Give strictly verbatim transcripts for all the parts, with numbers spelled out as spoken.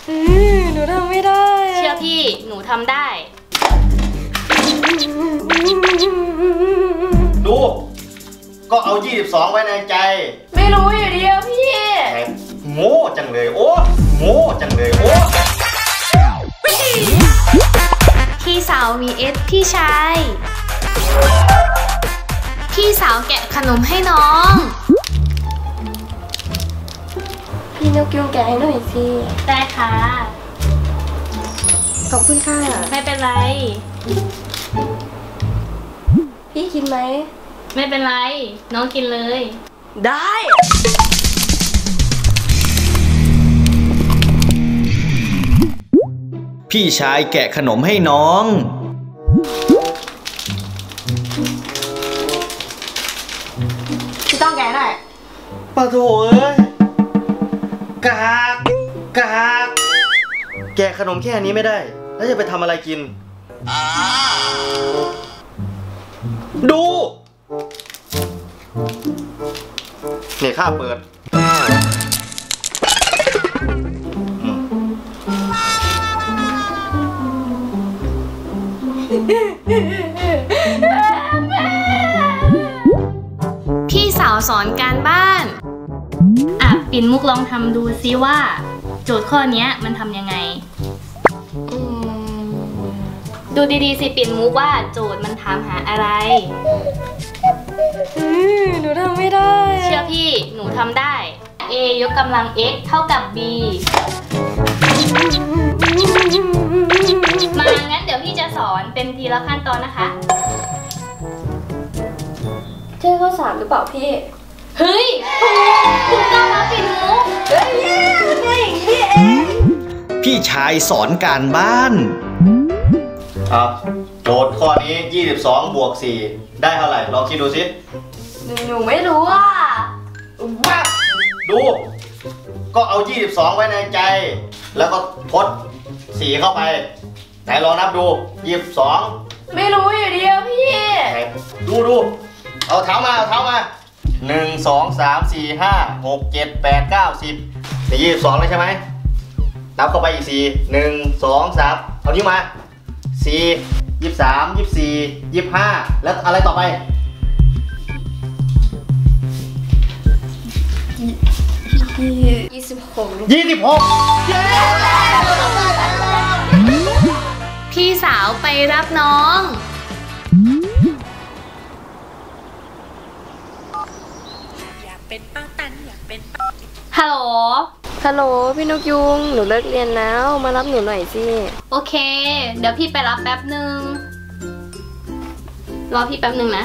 หนูทำไม่ได้เชื่อพี่หนูทำได้ดูก็เอายี่สิบสองไว้ในใจไม่รู้อยู่ดีอะพี่โง่จังเลยโอ้โง่จังเลยโอ้พี่สาว วี เอส พี่ชายพี่สาวแกะขนมให้น้องพี่นกยุงแกะให้หน่อยสิได้ค่ะขอบคุณค่ะไม่เป็นไรพี่กินไหมไม่เป็นไรน้องกินเลยได้พี่ชายแกะขนมให้น้องพี่ต้องแกะหน่อยปะโถเอ้ยกากกากแกะขนมแค่นี้ไม่ได้แล้วจะไปทำอะไรกินดูนี่ข้าเปิดพี่สาวสอนการบ้านอ่ะปิ่นมุกลองทำดูซิว่าโจทย์ข้อนี้มันทำยังไงดูดีๆสิปิ่นมุกว่าโจทย์มันถามหาอะไรหนูทำไม่ได้เชื่อพี่หนูทำได้ a ยกกำลัง x เท่ากับ b มางั้นเดี๋ยวพี่จะสอนเป็นทีละขั้นตอนนะคะใช่ข้อสามหรือเปล่าพี่เฮ้ยถูกต้องแล้วปิ่นมุกเฮ้ยง่ายอย่างนี้เองพี่ชายสอนการบ้านครับโจทย์ข้อนี้ยี่สิบสองบวกสี่ได้เท่าไหร่ลองคิดดูสิหนูไม่รู้อ่ะว้าดูก็เอายี่สิบสองไว้ในใจแล้วก็ทดสี่เข้าไปไหนลองนับดูยี่สิบสองไม่รู้อยู่ดีอะพี่ดูดูเอาเท้ามาเอาเท้ามาหนึ่งสองสามสี่ห้าหกเจ็ดแปดเก้าสิบแต่ยี่สิบสองเลยใช่ไหมนับเข้าไปอีกสี่หนึ่งสองสามเอานิ้วมาสี่ยี่สิบสามยี่สิบสี่ยี่สิบห้าแล้วอะไรต่อไปยี่สิบหกยี่สิบหกพี่สาวไปรับน้องอยากเป็นป้าตันอยากเป็นฮัลโหลฮัลโหลพี่นกยุงหนูเลิกเรียนแล้วมารับหนูหน่อยสิโอเคเดี๋ยวพี่ไปรับแป๊บหนึ่งรอพี่แป๊บหนึ่งนะ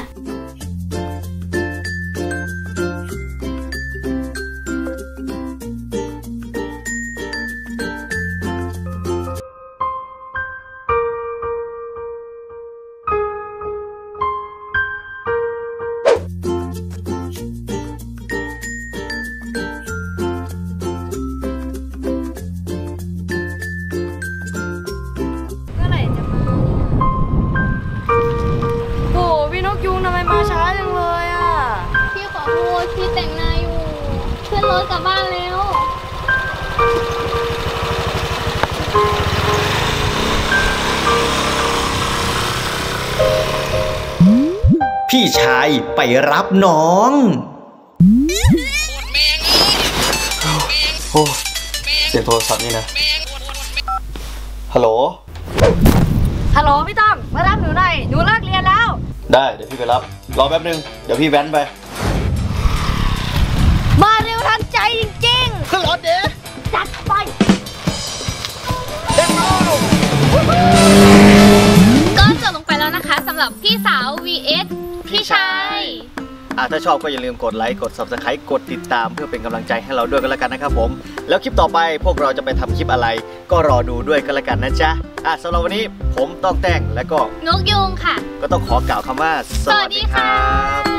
พี่แต่งหน้าอยู่ขึ้นรถกลับบ้านแล้วพี่ชายไปรับน้องโอ้เสียงโทรศัพท์นี่นะฮัลโหลฮัลโหลพี่ต้อมมารับหนูหน่อยหนูเลิกเรียนแล้วได้เดี๋ยวพี่ไปรับรอแป๊บนึงเดี๋ยวพี่แว้นไปมาเร็วทันใจจริงๆขึ้นรถเด้จัดไปก็จบลงไปแล้วนะคะสำหรับพี่สาว วี เอส พี่ชายถ้าชอบก็อย่าลืมกดไลค์กด ซับสไครบ์ กดติดตามเพื่อเป็นกำลังใจให้เราด้วยกันแล้วกันนะครับผมแล้วคลิปต่อไปพวกเราจะไปทำคลิปอะไรก็รอดูด้วยกันแล้วกันนะจ๊ะอ่ะสำหรับวันนี้ผมต้องแต่งแล้วก็นกยุงค่ะก็ต้องขอกล่าวคำว่าสวัสดีครับ